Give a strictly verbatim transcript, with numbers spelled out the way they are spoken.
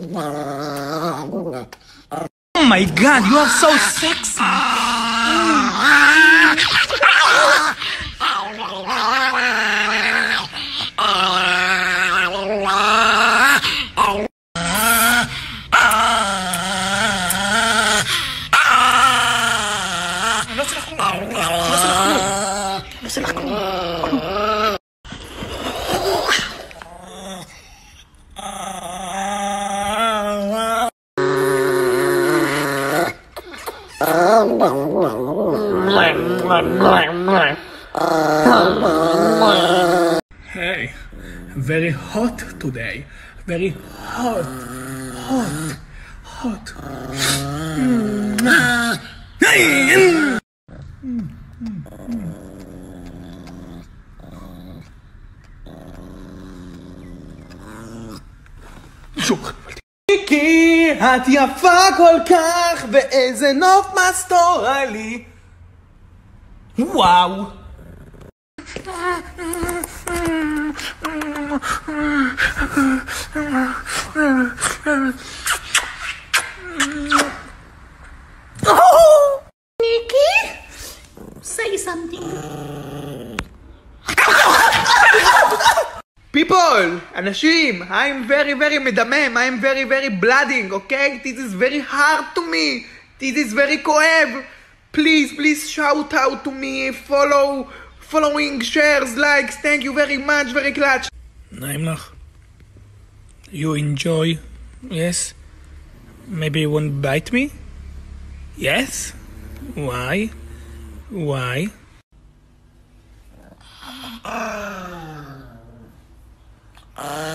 Oh my God, you are so sexy. Hey, very hot today. Very hot, hot, hot. Mm. Mm. ניקי, את יפה כל כך, ואיזה נוף מסתורלי. וואו. Niki, say something. People, אנשים, I'm very very מדמם, I'm very very blooding, okay? This is very hard to me. This is very כואב. Please, please shout out to me, follow, following, shares, likes, thank you very much, very clutch. נעים לך? You enjoy? Yes? Maybe you won't bite me? Yes? Why? Why? Uh.